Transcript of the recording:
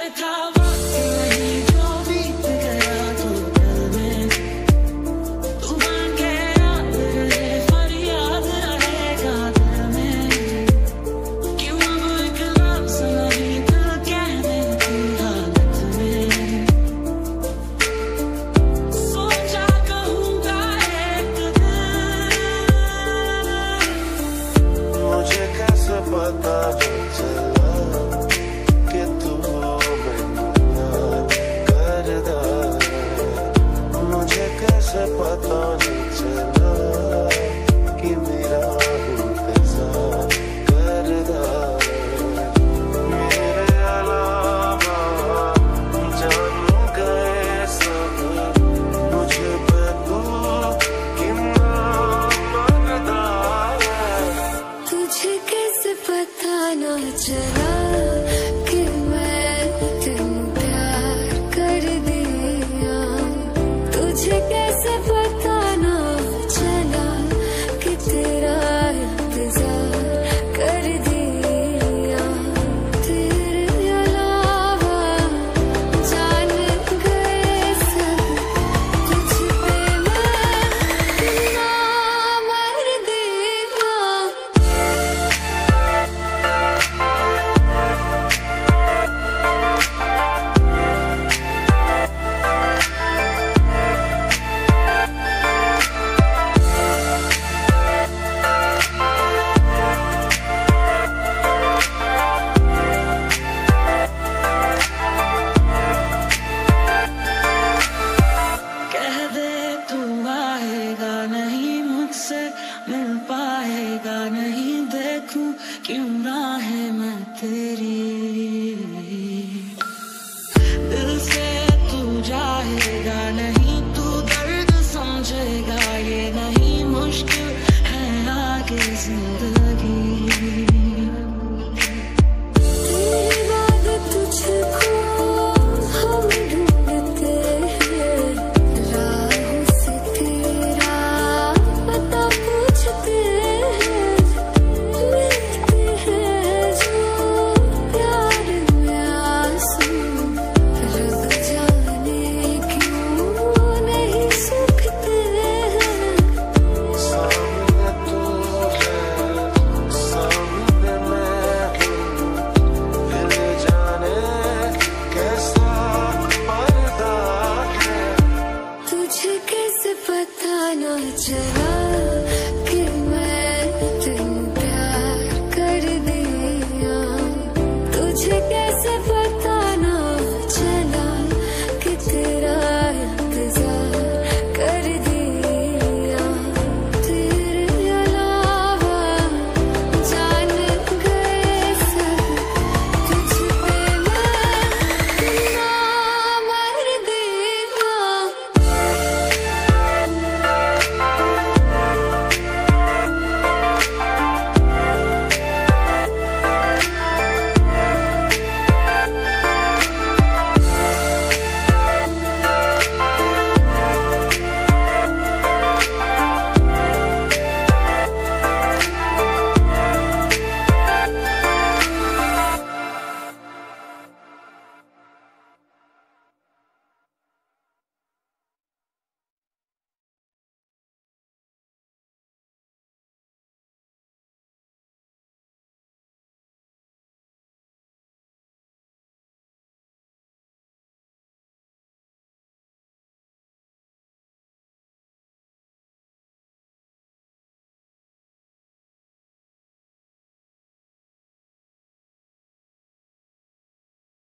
था वक्त नहीं जो बीत गया तो दिल में तू बन गया मेरे फरियाद रहेगा दिल में क्यों अब एक लफ्ज़ नहीं दिल कहने की हालत में सोचा कहूँगा एक दिन मुझे कैसे पता नहीं चला कि तू मैनू प्यार करदा। मुझे कैसे पता नहीं चला कि मेरा इंतजार करदा। मेरे अलावा जान गए सब मुझे पे तू कितना मरदा है। तुझे कैसे पता ना चला कि मैं तेनू प्यार कर दिया। तुझे कैसे पता ना चला कि तेरा इंतजार कर दिया। तेरे अलावा जान गए सब तुझ पे मैं कितना मर देगा। कह दे तू आएगा नहीं मुझसे मिल पाएगा नहीं देखूं क्यों राहें मैं तेरी दिल से तू जाएगा नहीं तू दर्द समझेगा ये नहीं मुश्किल है आगे जिंदगी तेरे बाद तुझको हम ढूंढते हैं राहों से तेरा पता पूछते हैं। मिलते हैं जो प्यार में आंसू रब जाने क्यों नहीं सूखते हैं। सामने तू है सामने मैं हूँ दिल जाने कैसा पर्दा है। तुझे कैसे पता ना चला कि मैं तेनू प्यार कर दिया। तुझे